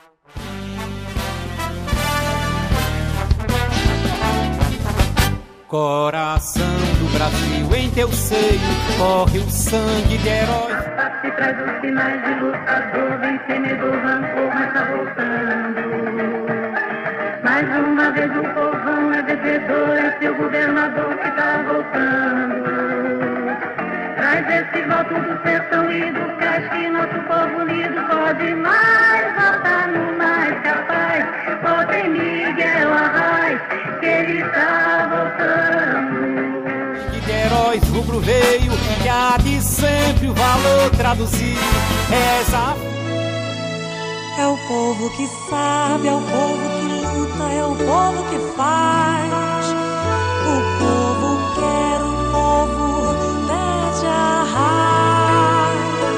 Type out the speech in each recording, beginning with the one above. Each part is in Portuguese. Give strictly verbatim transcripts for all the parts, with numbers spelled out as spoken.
Coração do Brasil, em teu seio corre o sangue de herói. Se traz os sinais de lutador, vencedor, rancor, mas tá voltando. Mais uma vez o povão é vencedor, é seu governador que tá voltando. Traz esse voto do sertão e do cais que nosso povo unido pode mais votar no mais capaz. Votem Miguel Arraes, que ele tá voltando. E de heróis rubro veio, que há de sempre o valor traduzir. Essa é o povo que sabe, é o povo que luta, é o povo que faz. O povo quer, o povo pede a raiz.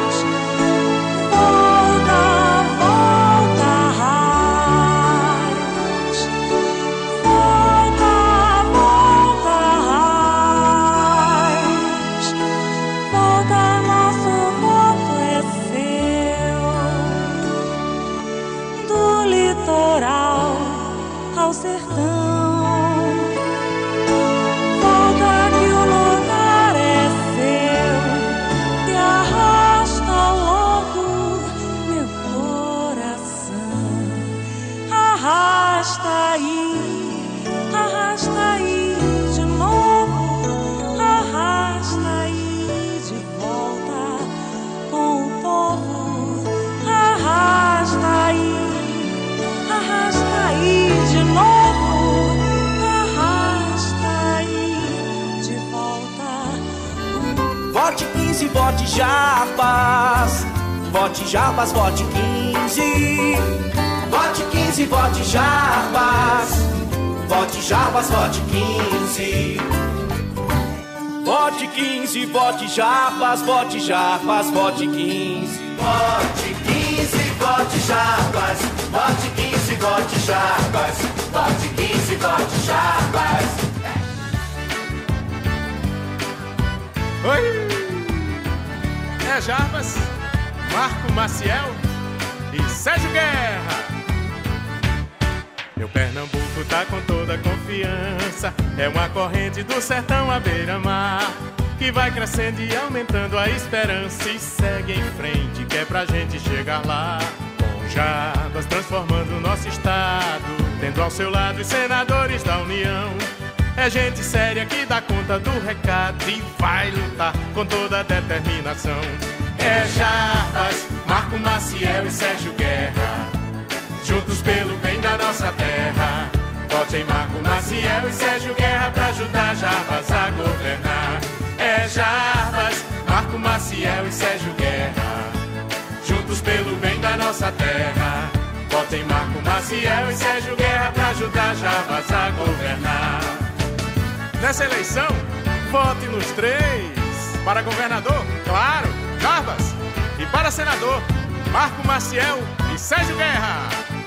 Volta, volta, raiz. Volta, volta, raiz. Volta, nosso voto é seu. Do litoral ao sertão. Arrasta aí, arrasta aí de novo, arrasta aí de volta com o povo. Arrasta aí, arrasta aí de novo, arrasta aí de volta. Vote quinze, vote Jarbas, vote Jarbas, vote quinze. Vote quinze, vote Jarbas, vote Jarbas, vote quinze. Vote quinze, vote Jarbas, vote Jarbas, vote quinze. Vote quinze, vote Jarbas, vote quinze, vote Jarbas, vote quinze, vote Jarbas. Oi! É Jarbas, Marco Maciel e Sérgio Guerra. Meu Pernambuco tá com toda a confiança, é uma corrente do sertão à beira-mar, que vai crescendo e aumentando a esperança e segue em frente, que é pra gente chegar lá. Com Jarbas transformando o nosso estado, tendo ao seu lado os senadores da União. É gente séria que dá conta do recado e vai lutar com toda a determinação. É Jarbas, Marco Maciel e Sérgio Guerra, juntos pelo bem da nossa terra. Votem Marco Maciel e Sérgio Guerra pra ajudar Jarbas a governar. É Jarbas, Marco Maciel e Sérgio Guerra, juntos pelo bem da nossa terra. Votem Marco Maciel e Sérgio Guerra pra ajudar Jarbas a governar. Nessa eleição, vote nos três. Para governador, claro, Jarbas. E para senador, Marco Maciel e Sérgio Guerra.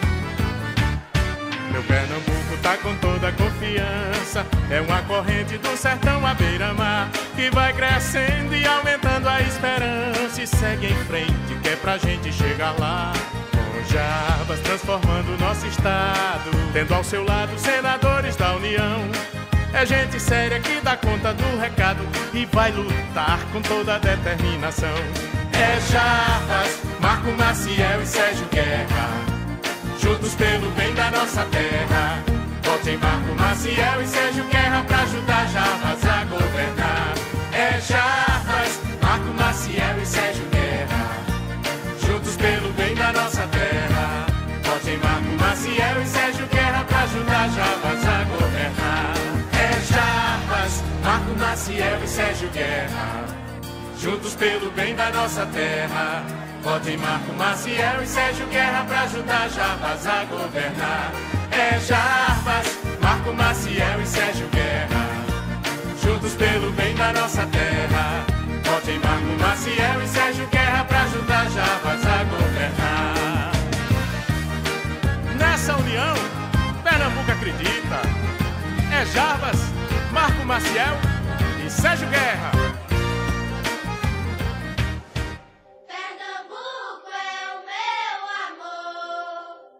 Meu Pernambuco tá com toda a confiança, é uma corrente do sertão à beira-mar, que vai crescendo e aumentando a esperança e segue em frente, que é pra gente chegar lá. Com Jarbas transformando o nosso estado, tendo ao seu lado senadores da União. É gente séria que dá conta do recado e vai lutar com toda a determinação. É Jarbas, Marco Maciel e Sérgio Guerra, juntos pelo bem da nossa terra. Votem Marco Maciel e Sérgio Guerra pra ajudar Jarbas a governar. É Jarbas, Marco Maciel e Sérgio Guerra, juntos pelo bem da nossa terra. Votem Marco Maciel e Sérgio Guerra pra ajudar Jarbas a governar. É Jarbas, Marco Maciel e Sérgio Guerra, juntos pelo bem da nossa terra. Votem Marco Maciel e Sérgio Guerra pra ajudar Jarbas a governar. É Jarbas, Marco Maciel e Sérgio Guerra, juntos pelo bem da nossa terra. Votem Marco Maciel e Sérgio Guerra pra ajudar Jarbas a governar. Nessa união, Pernambuco acredita. É Jarbas, Marco Maciel e Sérgio Guerra. Pernambuco é o meu amor.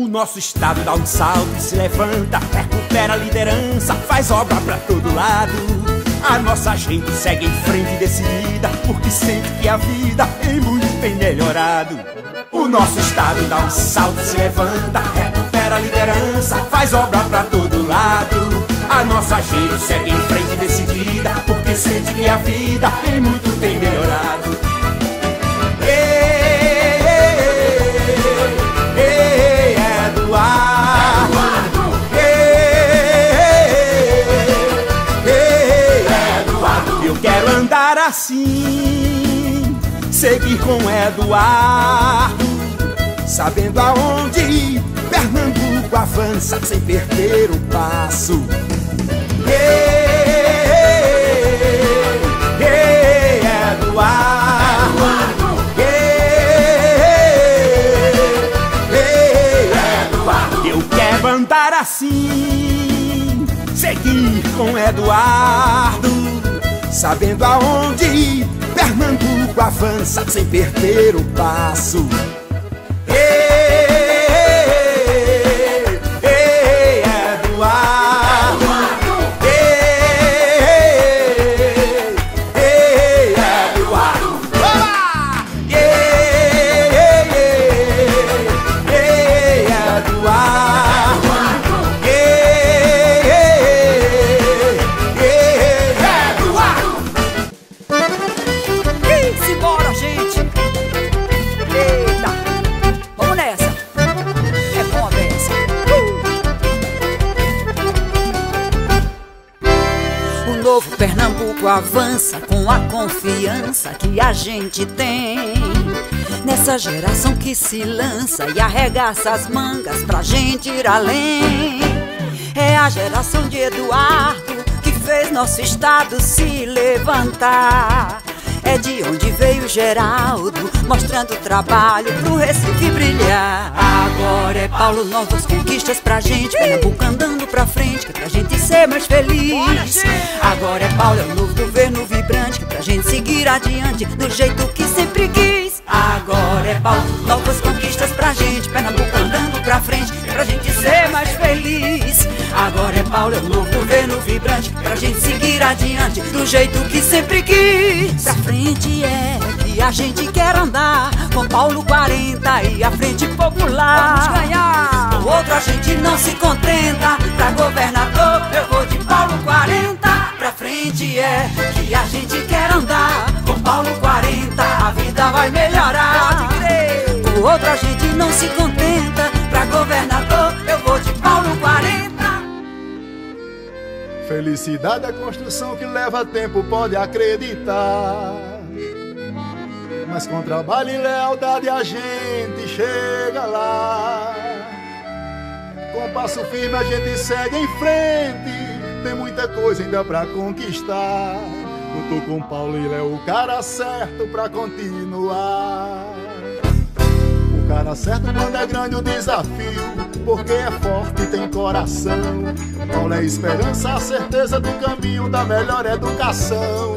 nosso estado dá um salto e se levanta, recupera a liderança, faz obra pra todo lado. A nossa gente segue em frente decidida, porque sente que a vida em muito tem melhorado. O nosso estado dá um salto e se levanta, recupera a liderança, faz obra pra todo lado. A nossa gente segue em frente decidida, porque sente que a vida em muito tem melhorado. Ei, ei, ei, Eduardo. Ei, ei, Eduardo. Eu quero andar assim, seguir com Eduardo, sabendo aonde ir, Pernambuco avança sem perder o passo. Ei, ei, Eduardo. Ei, ei, Eduardo. Eu quero andar assim, seguir com Eduardo, sabendo aonde ir, Pernambuco avança sem perder o passo. Pernambuco avança com a confiança que a gente tem nessa geração que se lança e arregaça as mangas pra gente ir além. É a geração de Eduardo que fez nosso estado se levantar. É de onde veio Geraldo, mostrando trabalho pro Recife brilhar. Agora é Paulo, novas conquistas pra gente, Pernambuco andando pra frente, que é pra gente ser mais feliz. Agora é Paulo, é o novo governo vibrante, que é pra gente seguir adiante do jeito que sempre quis. Agora é Paulo, novas conquistas pra gente, Pernambuco andando pra frente, que é pra gente ser mais feliz. Agora é Paulo, é o novo governo vibrante, que é pra gente seguir adiante do jeito que sempre quis. Pra frente é que a gente quer andar, com Paulo quarenta e a Frente Popular. Vamos ganhar! Com outro a gente não se contenta, pra governador eu vou de Paulo quarenta. Pra frente é que a gente quer andar, com Paulo quarenta a vida vai melhorar. Pode crer! Com outro a gente não se contenta, pra governador eu vou de Paulo quarenta. Felicidade é construção que leva tempo, pode acreditar. Mas com trabalho e lealdade a gente chega lá. Com passo firme a gente segue em frente, tem muita coisa ainda pra conquistar. Eu tô com Paulo, ele é o cara certo pra continuar. O cara certo quando é grande o desafio, porque é forte e tem coração. Paulo é esperança, a certeza do caminho da melhor educação.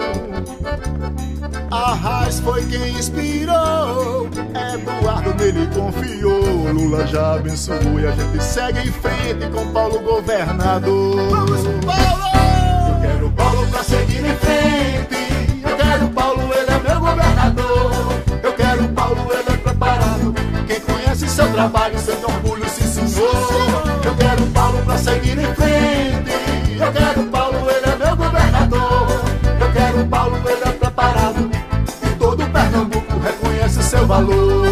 Arraiz foi quem inspirou, Eduardo nele confiou. Lula já abençoou e a gente segue em frente com Paulo governador. Vamos, Paulo! Eu quero Paulo pra seguir em frente. Eu quero Paulo, ele é meu governador. Eu quero Paulo, ele é preparado. Quem conhece seu trabalho, seu orgulho, sim senhor. Eu quero Paulo pra seguir em frente. Eu quero Paulo, ele é meu governador. Eu quero Paulo, ele é preparado. Todo Pernambuco reconhece seu valor.